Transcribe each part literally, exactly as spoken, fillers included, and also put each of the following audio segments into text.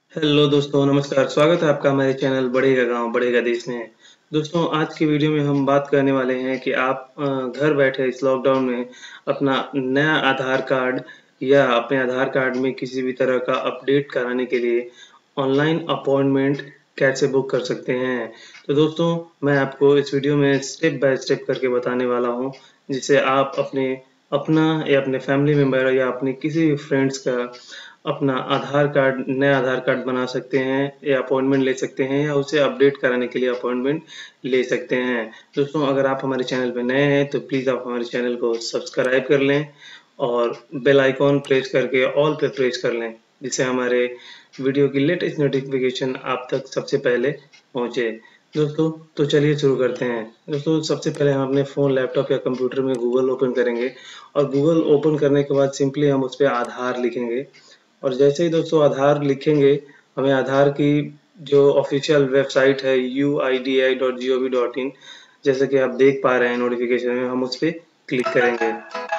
Hello दोस्तों, नमस्कार। स्वागत है आपका हमारे चैनल बढ़ेगा गाँव बढ़ेगा देश में। दोस्तों, आज की वीडियो में हम बात करने वाले हैं कि आप अ, घर बैठे इस लॉकडाउन में अपना नया आधार कार्ड या अपने आधार कार्ड में किसी भी तरह का अपडेट कराने के लिए ऑनलाइन अपॉइंटमेंट कैसे बुक कर सकते हैं। तो दोस्तों, मैं आपको इस वीडियो में स्टेप बाय स्टेप करके बताने वाला हूँ, जिससे आप अपने अपना या अपने फैमिली मेंबर या अपने किसी भी फ्रेंड्स का अपना आधार कार्ड नया आधार कार्ड बना सकते हैं या अपॉइंटमेंट ले सकते हैं या उसे अपडेट कराने के लिए अपॉइंटमेंट ले सकते हैं। दोस्तों, अगर आप हमारे चैनल पर नए हैं तो प्लीज़ आप हमारे चैनल को सब्सक्राइब कर लें और बेल आइकॉन प्रेस करके ऑल पे प्रेस कर लें, जिससे हमारे वीडियो की लेटेस्ट नोटिफिकेशन आप तक सबसे पहले पहुंचे। दोस्तों, तो चलिए शुरू करते हैं। दोस्तों, सबसे पहले हम अपने फ़ोन, लैपटॉप या कंप्यूटर में गूगल ओपन करेंगे और गूगल ओपन करने के बाद सिंपली हम उस पे आधार लिखेंगे और जैसे ही दोस्तों आधार लिखेंगे, हमें आधार की जो ऑफिशियल वेबसाइट है U I D I dot G O V dot in, जैसे कि आप देख पा रहे हैं नोटिफिकेशन में, हम उस पर क्लिक करेंगे।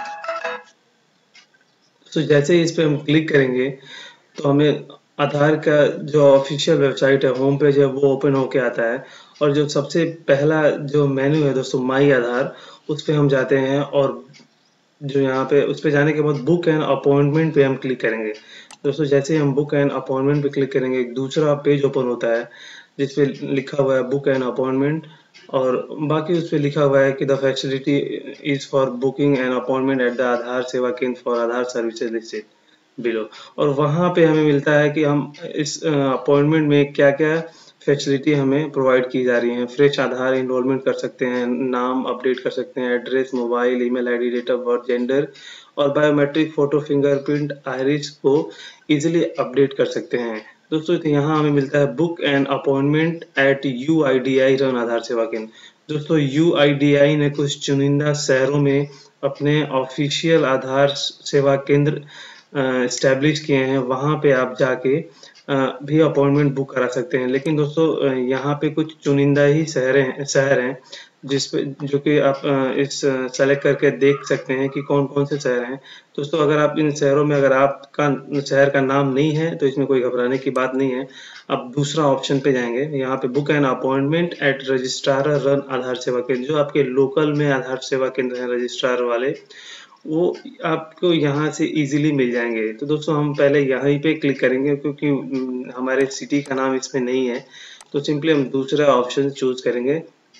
तो जैसे ही इस पर हम क्लिक करेंगे तो हमें आधार का जो ऑफिशियल वेबसाइट है, होम पेज है, वो ओपन होके आता है और जो सबसे पहला जो मेन्यू है दोस्तों, माई आधार, उस पे हम जाते हैं और जो यहाँ पे उस पे जाने के बाद बुक एंड अपॉइंटमेंट पे हम क्लिक करेंगे। दोस्तों, जैसे ही हम बुक एंड अपॉइंटमेंट पे क्लिक करेंगे, एक दूसरा पेज ओपन होता है जिस पे लिखा हुआ है बुक एंड अपॉइंटमेंट और बाकी उस पे लिखा हुआ है कि the facility is for booking and appointment at the Aadhaar Seva Kendra for Aadhaar services listed below. और वहाँ पे हमें मिलता है कि हम इस अपॉइंटमेंट में क्या-क्या फैसिलिटी हमें प्रोवाइड की जा रही हैं। फ्रेश आधार एनरोलमेंट कर सकते हैं, नाम अपडेट कर सकते हैं, address, mobile, email ID, date of birth, gender और बायोमेट्रिक फोटो, फिंगरप्रिंट, आइरिस को इजीली अपडेट कर सकते हैं। दोस्तों, तो यहाँ हमें मिलता है book and appointment at U I D I run Aadhaar Seva Kendra. दोस्तों, यू आई डी आई ने कुछ चुनिंदा शहरों में अपने ऑफिशियल आधार सेवा केंद्र इस्टेब्लिश किए हैं, वहाँ पे आप जाके अ, भी अपॉइंटमेंट बुक करा सकते हैं। लेकिन दोस्तों, अ, यहाँ पे कुछ चुनिंदा ही शहरें हैं शहर हैं जिस पे जो कि आप अ, इस सेलेक्ट करके देख सकते हैं कि कौन-कौन से शहर हैं। दोस्तों, अगर आप इन शहरों में अगर आपका शहर का नाम नहीं है तो इसमें कोई घबराने की बात नहीं है। आप दूसरा ऑप्शन पे जाएँगे, यहाँ पे book an appointment at registrar run Aadhaar Seva Kendra, जो आपके लोकल में आधार सेवा केंद्र हैं रजिस्ट्रार वाले, वो आपको यहाँ से इजीली मिल जाएँगे। तो दोस्तों, हम पहले यहीं पे क्लिक करेंगे क्योंकि उम, हमारे सिटी का नाम इसमें नहीं है, तो सिंपली हम दूसरा ऑप्शन चूज़ करेंगे,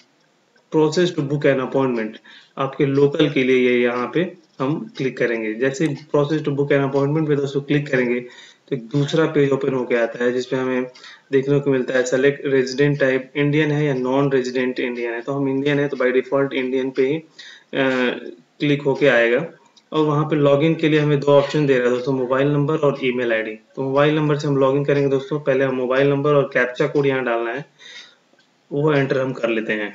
process to book an appointment. आपके लोकल के लिए ये यहाँ पे हम क्लिक करेंगे। जैसे ही process to book an appointment पे दोस्तों क्लिक करेंगे, तो एक दूसरा पेज ओपन होके आता है जिसपे हमें देखने को मिलता है सेलेक्ट रेज़िडेंट टाइप इंडियन है या नॉन रेज़िडेंट इंडियन है। तो हम इंडियन है तो बाय डिफ़ॉल्ट इंडियन पे ही अ, क्लिक होके आएगा और वहाँ पे लॉगिन के लिए हमें दो ऑप्शन दे रहा है दोस्तों, मोबाइल नंबर और ईमेल आईडी। तो मोबाइल नंबर से हम लॉगिन करेंगे दोस्तों, पहले हम मोबाइल नंबर और कैप्चा कोड यहाँ डालना है, वो एंटर हम कर लेते हैं।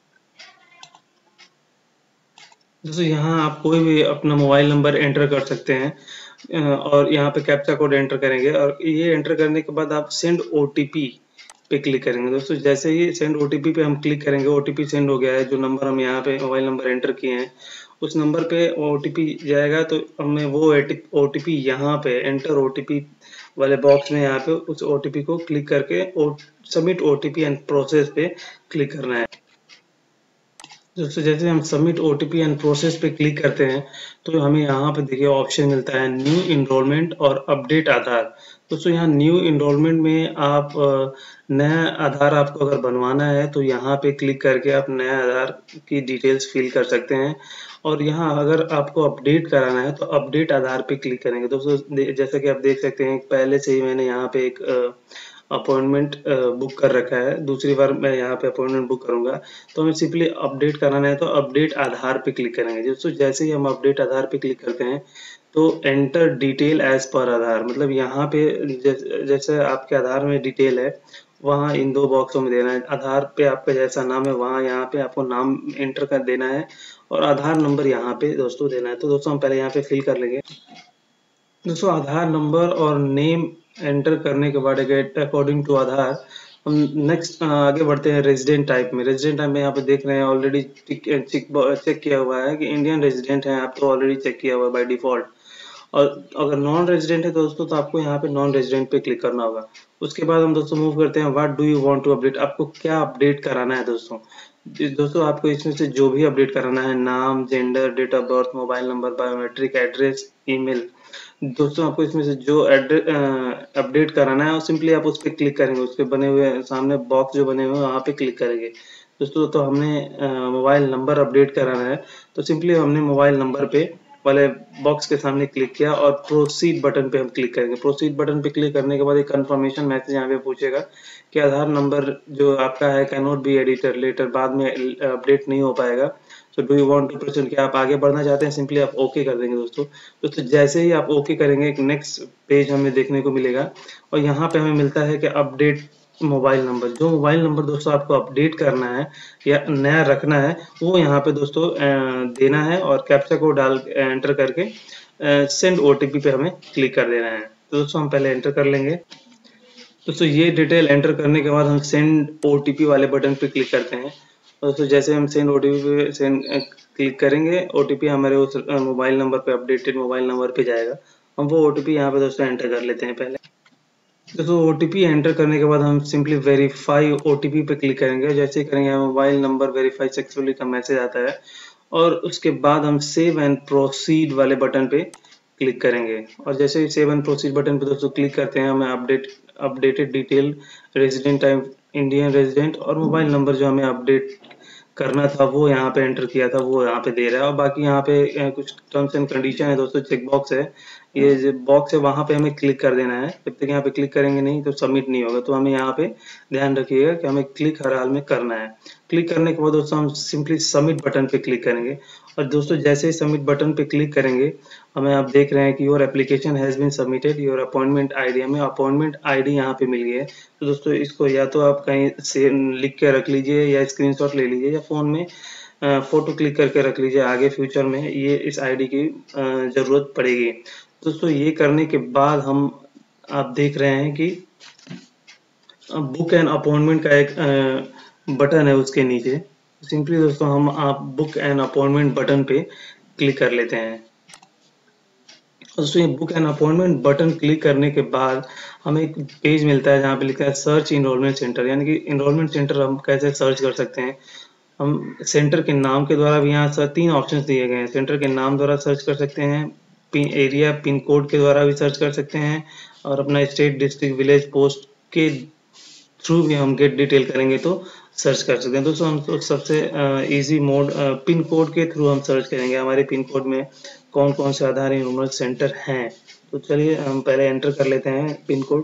दोस्तों, यहाँ आप कोई भी अपना मोबाइल नंबर एंटर कर सकते हैं अ, और यहाँ पे कैप्चा कोड एंटर करेंगे और ये एंटर करने के बाद आप सेंड ओटीपी पे क्लिक करेंगे। दोस्तों, जैसे ही सेंड ओटीपी पे हम क्लिक करेंगे, ओटीपी सेंड हो गया है। जो नंबर हम यहाँ पे मोबाइल नंबर एंटर किए हैं, उस नंबर पे ओटीपी जाएगा तो हमें वो एटी ओटीपी यहाँ पे एंटर ओटीपी वाले बॉक्स में यहाँ पे उस ओटीपी को क्लिक करके ओ सबमिट ओटीपी एंड प्रोसेस पे क्लिक करना है। दोस्तों, जैसे हम सबमिट ओटीपी एंड प्रोसेस पे क्लिक करते हैं तो हमें यहाँ पे देखिए ऑप्शन मिलता है न्यू इनरोलमेंट और अपडेट आधार। दोस्तों, यहाँ न्यू इनरोलमेंट में आप अ, नया आधार आपको अगर बनवाना है तो यहाँ पे क्लिक करके आप नया आधार की डिटेल्स फिल कर सकते हैं और यहाँ अगर आपको अपडेट कराना है तो अपडेट आधार पे क्लिक करेंगे। दोस्तों, जैसा कि आप देख सकते हैं पहले से ही मैंने यहाँ पे एक अपॉइंटमेंट बुक कर रखा है, दूसरी बार मैं यहाँ पे अपॉइंटमेंट बुक करूँगा तो हमें सिंपली अपडेट कराना है तो अपडेट आधार पे क्लिक करेंगे। दोस्तों, जैसे ही हम अपडेट आधार पे क्लिक करते हैं तो एंटर डिटेल एज पर आधार, मतलब यहाँ पे जैसे जैसे आपके आधार में डिटेल है वहाँ इन दो बॉक्सों में देना है। आधार पे आपका जैसा नाम है वहाँ यहाँ पे आपको नाम एंटर कर देना है और आधार नंबर यहाँ पे दोस्तों देना है। तो दोस्तों, हम पहले यहाँ पे फिल कर लेंगे। दोस्तों, आधार नंबर और नेम एंटर करने के बाद अकॉर्डिंग टू आधार हम नेक्स्ट आगे बढ़ते हैं रेजिडेंट टाइप में। रेजिडेंट टाइप में यहाँ पे देख रहे हैं ऑलरेडी चेक चेक किया हुआ है कि इंडियन रेजिडेंट है, आप तो ऑलरेडी चेक किया हुआ है बाय डिफॉल्ट। और अगर नॉन रेजिडेंट है दोस्तों तो आपको यहाँ पे नॉन रेजिडेंट पे क्लिक करना होगा। उसके बाद हम दोस्तों मूव करते हैं what do you want to update, आपको क्या अपडेट कराना है दोस्तों। जी, दोस्तों आपको इसमें से जो भी अपडेट कराना है, नाम, gender, date of birth, mobile number, biometric, address, email, दोस्तों आपको इसमें से जो अपडेट कराना है, और सिंपली आप उस पर क्लिक करेंगे, उसके बने हुए सामने बॉक्स जो बने हुए हैं वहाँ पे क्लिक करेंगे। दोस्तों तो हमने मोबाइल नंबर अपडेट कराना है, तो सिंपली हमने मोबाइल नंबर पे वाले बॉक्स के सामने क्लिक किया और प्रोसीड बटन पे हम क्लिक करेंगे। प्रोसीड बटन पे क्लिक करने के बाद एक कंफर्मेशन मैसेज यहाँ पे पूछेगा कि आधार नंबर जो आपका है can not be edited later, बाद में अपडेट नहीं हो पाएगा। तो do you want to proceed, क्या आप आगे बढ़ना चाहते हैं, सिंपली आप ओके कर देंगे दोस्तों। दोस्तों जैसे ही आप ओके करेंगे एक नेक्स्ट पेज हमें देखने को मिलेगा, और यहाँ पे हमें मिलता है कि अपडेट मोबाइल नंबर। जो मोबाइल नंबर दोस्तों आपको अपडेट करना है या नया रखना है, वो यहाँ पे दोस्तों देना है, और कैप्चा को डाल एंटर करके सेंड ओटीपी पे हमें क्लिक कर देना है। तो दोस्तों हम पहले एंटर कर लेंगे। दोस्तों ये डिटेल एंटर करने के बाद हम सेंड ओटीपी वाले बटन पे क्लिक करते हैं। दोस्तों जैसे हम सेंड ओटीपी पे सेंड क्लिक करेंगे, ओटीपी हमारे उस मोबाइल नंबर पे, अपडेटेड मोबाइल नंबर पे जाएगा। हम वो ओटीपी यहाँ पे दोस्तों एंटर कर लेते हैं पहले। दोस्तों ओटीपी एंटर करने के बाद हम सिंपली वेरीफाई ओटीपी पे क्लिक करेंगे। जैसे ही करेंगे मोबाइल नंबर वेरीफाई सक्सेसफुली का मैसेज आता है, और उसके बाद हम सेव एंड प्रोसीड वाले बटन पे क्लिक करेंगे। और जैसे ही सेव एंड प्रोसीड बटन पे दोस्तों क्लिक करते हैं, हमें update updated detail, resident type Indian resident, और मोबाइल नंबर जो हमें अपडेट करना था वो यहाँ पे एंटर किया था वो यहाँ पे दे रहा है। और बाकी यहाँ पे कुछ टर्म्स एंड कंडीशन है दोस्तों, चेक बॉक्स है, ये जो बॉक्स है वहाँ पे हमें क्लिक कर देना है। जब तक यहाँ पे क्लिक करेंगे नहीं तो सबमिट नहीं होगा, तो हमें यहाँ पे ध्यान रखिएगा कि हमें क्लिक हर हाल में करना है। क्लिक करने के बाद दोस्तों हम सिंपली सबमिट बटन पे क्लिक करेंगे। और दोस्तों जैसे ही सबमिट बटन पे क्लिक करेंगे, हमें आप देख रहे हैं कि your application has been submitted, your appointment ID, हमें अपॉइंटमेंट आईडी यहाँ पे मिल गई है। तो दोस्तों इसको या तो आप कहीं से लिख के रख लीजिए, या स्क्रीनशॉट ले लीजिए, या फ़ोन में फ़ोटो क्लिक करके रख लीजिए। आगे फ्यूचर में ये इस आईडी की ज़रूरत पड़ेगी। दोस्तों ये करने के बाद हम आप देख रहे हैं कि बुक एन अपॉइंटमेंट का एक बटन है उसके नीचे। सिंपली दोस्तों हम आप बुक एन अपॉइंटमेंट बटन पे क्लिक कर लेते हैं। दोस्तों ये book an appointment button click करने के बाद हमें एक पेज मिलता है जहाँ पे लिखा है सर्च इनरोलमेंट सेंटर, यानी कि इनरोलमेंट सेंटर हम कैसे सर्च कर सकते हैं। हम सेंटर के नाम के द्वारा भी यहाँ सर तीन ऑप्शंस दिए गए हैं। सेंटर के नाम द्वारा सर्च कर सकते हैं, पिन एरिया पिन कोड के द्वारा भी सर्च कर सकते हैं, और अपना स्टेट, डिस्ट्रिक्ट, विलेज, पोस्ट के थ्रू भी हम गेट डिटेल करेंगे तो सर्च कर सकते हैं। दोस्तों हम तो सबसे इजी मोड पिन कोड के थ्रू हम सर्च करेंगे, हमारे पिन कोड में कौन कौन से आधार इनरोलमेंट सेंटर हैं। तो चलिए हम पहले एंटर कर लेते हैं पिन कोड।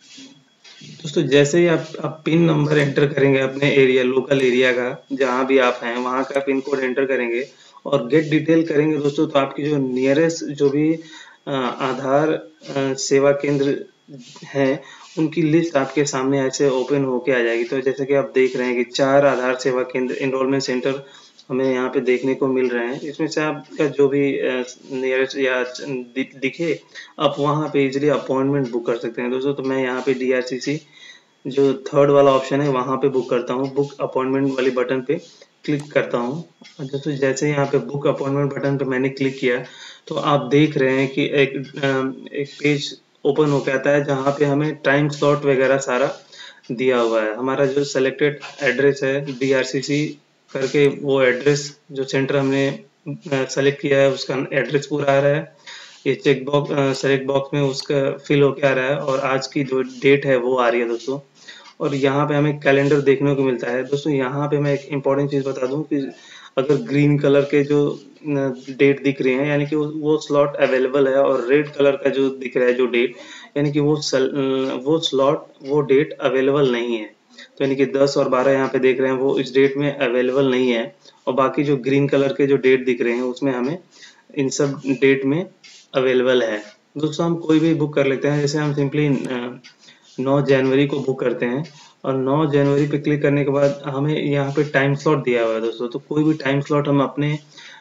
दोस्तों जैसे ही आप आप पिन नंबर एंटर करेंगे अपने एरिया, लोकल एरिया का, जहाँ भी आप हैं वहाँ का पिन कोड एंटर करेंगे और गेट डिटेल करेंगे दोस्तों, तो आपकी जो नियरेस्ट जो भी आधार सेवा केंद्र हैं उनकी लिस्ट आपके सामने ऐसे ओपन होके आ जाएगी। तो जैसे कि आप देख रहे हैं कि चार आधार सेवा केंद्र इनरोलमेंट सेंटर हमें यहाँ पे देखने को मिल रहे हैं। इसमें से आपका जो भी नियरेस्ट या दिखे आप वहाँ पे इजीली अपॉइंटमेंट बुक कर सकते हैं दोस्तों। तो मैं यहाँ पे डी आर सी सी जो थर्ड वाला ऑप्शन है वहाँ पे बुक करता हूँ, बुक अपॉइंटमेंट वाली बटन पे क्लिक करता हूँ। दोस्तों जैसे यहाँ पे बुक अपॉइंटमेंट बटन पे मैंने क्लिक किया तो आप देख रहे हैं कि एक एक पेज ओपन होकर आता है जहाँ पे हमें टाइम स्लॉट वगैरह सारा दिया हुआ है। हमारा जो सेलेक्टेड एड्रेस है डी आर सी सी करके, वो एड्रेस जो सेंटर हमने सेलेक्ट किया है उसका एड्रेस पूरा आ रहा है। ये चेक बॉक्स सेलेक्ट बॉक्स में उसका फिल होके आ रहा है, और आज की जो डेट है वो आ रही है दोस्तों। और यहाँ पे हमें कैलेंडर देखने को मिलता है दोस्तों। यहाँ पे मैं एक इम्पॉर्टेंट चीज़ बता दूं कि अगर ग्रीन कलर के जो डेट दिख रहे हैं यानी कि वो स्लॉट अवेलेबल है, और रेड कलर का जो दिख रहा है जो डेट यानी कि वो वो स्लॉट वो डेट अवेलेबल नहीं है। तो यानी कि दस और बारह यहाँ पे देख रहे हैं वो इस डेट में अवेलेबल नहीं है, और बाकी जो ग्रीन कलर के जो डेट दिख रहे हैं उसमें हमें इन सब डेट में अवेलेबल है। दोस्तों हम कोई भी बुक कर लेते हैं, जैसे हम सिंपली नौ जनवरी को बुक करते हैं, और नौ जनवरी पे क्लिक करने के बाद हमें यहाँ पे टाइम स्लॉट दिया हुआ है दोस्तों। तो कोई भी टाइम स्लॉट हम अपने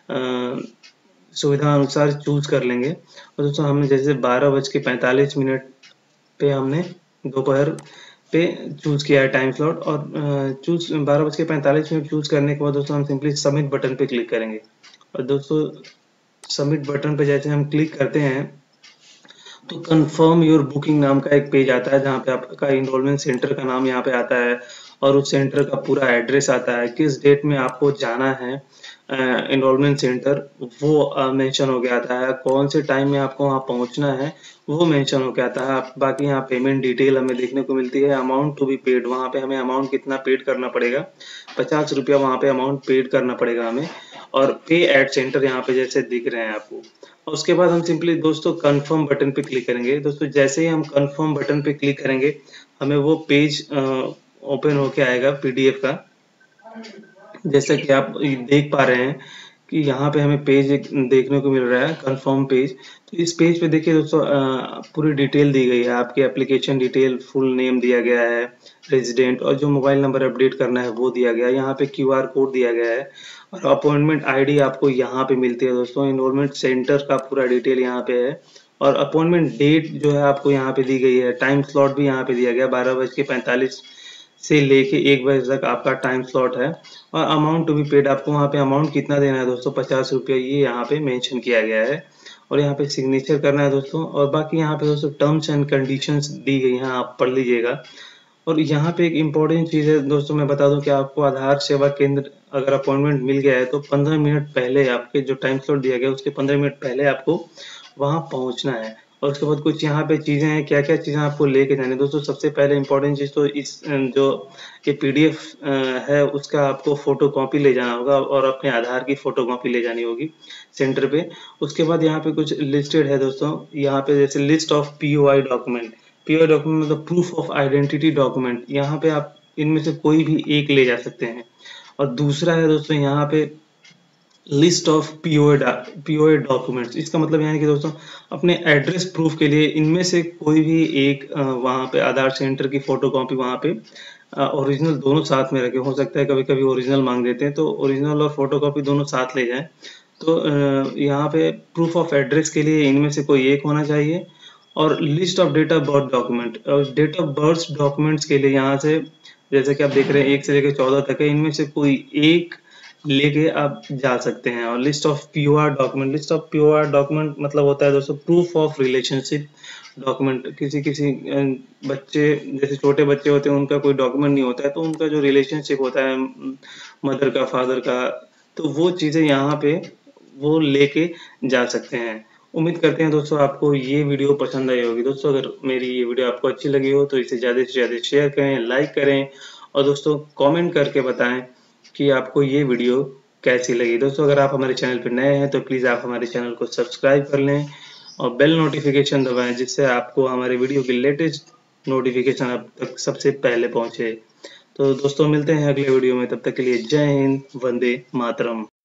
सुविधा अनुसार चूज कर लेंगे। और दोस्तों हमने जैसे बारह बज के पैंतालीस मिनट पे हमने दोपहर पे चूज किया है टाइम स्लॉट, और चूज बारह बज के पैंतालीस मिनट चूज करने के बाद दोस्तों हम सिंपली सबमिट बटन पे क्लिक करेंगे। और दोस्तों सबमिट बटन पे जैसे हम क्लिक करते हैं तो कंफर्म योर बुकिंग नाम का एक पेज आता है जहाँ पे आपका इनरोलमेंट सेंटर का नाम यहाँ पे आता है और उस सेंटर का पूरा एड्रेस आता है, किस डेट में आपको जाना है इनरोलमेंट सेंटर वो मेंशन हो गया आता है, कौन से टाइम में आपको वहाँ पहुँचना है वो मेंशन हो गया आता है। आप बाकी यहाँ पेमेंट डिटेल हमें देखने को मिलती है, अमाउंट टू बी पेड वहाँ पे हमें अमाउंट कितना पेड करना पड़ेगा, पचास रुपया वहाँ पे अमाउंट पेड करना पड़ेगा हमें, और पे एट सेंटर यहाँ पे जैसे दिख रहे हैं आपको। और उसके बाद हम सिंपली दोस्तों कंफर्म बटन पे क्लिक करेंगे। दोस्तों जैसे ही हम कंफर्म बटन पे क्लिक करेंगे हमें वो पेज ओपन होके आएगा पीडीएफ का, जैसा कि आप देख पा रहे हैं कि यहाँ पे हमें पेज एक देखने को मिल रहा है कंफर्म पेज। तो इस पेज पे देखिए दोस्तों पूरी डिटेल दी गई है, आपकी एप्लीकेशन डिटेल, फुल नेम दिया गया है, रेजिडेंट, और जो मोबाइल नंबर अपडेट करना है वो दिया गया है। यहाँ पे क्यूआर कोड दिया गया है और अपॉइंटमेंट आईडी आपको यहाँ पे मिलती है दोस्तों। इनरोलमेंट सेंटर का पूरा डिटेल यहाँ पे है और अपॉइंटमेंट डेट जो है आपको यहाँ पे दी गई है, टाइम स्लॉट भी यहाँ पे दिया गया, बारह बज के पैंतालीस से लेके एक बजे तक आपका टाइम स्लॉट है। और अमाउंट टू बी पेड, आपको वहाँ पे अमाउंट कितना देना है दोस्तों, पचास रुपये, ये यहाँ पे मेंशन किया गया है और यहाँ पे सिग्नेचर करना है दोस्तों। और बाकी यहाँ पे दोस्तों टर्म्स एंड कंडीशंस दी गई हैं, आप पढ़ लीजिएगा। और यहाँ पे एक इम्पोर्टेंट चीज़ है दोस्तों, मैं बता दूं कि आपको आधार सेवा केंद्र अगर अपॉइंटमेंट मिल गया है तो पंद्रह मिनट पहले, आपके जो टाइम स्लॉट दिया गया है उसके पंद्रह मिनट पहले आपको वहाँ पहुँचना है। और उसके बाद कुछ यहाँ पे चीज़ें हैं, क्या क्या चीज़ें आपको लेके जानी है दोस्तों। सबसे पहले इम्पोर्टेंट चीज़ तो इस जो ये पीडीएफ है उसका आपको फोटो कॉपी ले जाना होगा और अपने आधार की फोटो कॉपी ले जानी होगी सेंटर पे। उसके बाद यहाँ पे कुछ लिस्टेड है दोस्तों, यहाँ पे जैसे list of POI document, POI document मतलब प्रूफ ऑफ आइडेंटिटी डॉक्यूमेंट, यहाँ पे आप इनमें से कोई भी एक ले जा सकते हैं। और दूसरा है दोस्तों यहाँ पे list of POA POA documents, इसका मतलब यानी कि दोस्तों अपने एड्रेस प्रूफ के लिए इनमें से कोई भी एक वहाँ पे आधार सेंटर की फोटो कॉपी वहाँ पे ओरिजिनल दोनों साथ में रखे, हो सकता है कभी कभी ओरिजिनल मांग देते हैं तो ओरिजिनल और फोटो कॉपी दोनों साथ ले जाएं। तो यहाँ पे प्रूफ ऑफ एड्रेस के लिए इनमें से कोई एक होना चाहिए। और list of date of birth document, और डेट ऑफ बर्थ डॉक्यूमेंट्स के लिए यहाँ से जैसे कि आप देख रहे हैं एक से लेकर चौदह तक है, इनमें से कोई एक लेके आप जा सकते हैं। और list of POR document, list of POR document मतलब होता है दोस्तों प्रूफ ऑफ रिलेशनशिप डॉक्यूमेंट। किसी किसी बच्चे जैसे छोटे बच्चे होते हैं उनका कोई डॉक्यूमेंट नहीं होता है तो उनका जो रिलेशनशिप होता है मदर का, फादर का, तो वो चीज़ें यहाँ पे वो लेके जा सकते हैं। उम्मीद करते हैं दोस्तों आपको ये वीडियो पसंद आई होगी। दोस्तों अगर मेरी ये वीडियो आपको अच्छी लगी हो तो इसे ज़्यादा से ज़्यादा शेयर करें, लाइक करें और दोस्तों कमेंट करके बताएं कि आपको ये वीडियो कैसी लगी। दोस्तों अगर आप हमारे चैनल पर नए हैं तो प्लीज़ आप हमारे चैनल को सब्सक्राइब कर लें और बेल नोटिफिकेशन दबाएं जिससे आपको हमारे वीडियो की लेटेस्ट नोटिफिकेशन अब तक सबसे पहले पहुंचे। तो दोस्तों मिलते हैं अगले वीडियो में, तब तक के लिए जय हिंद, वंदे मातरम।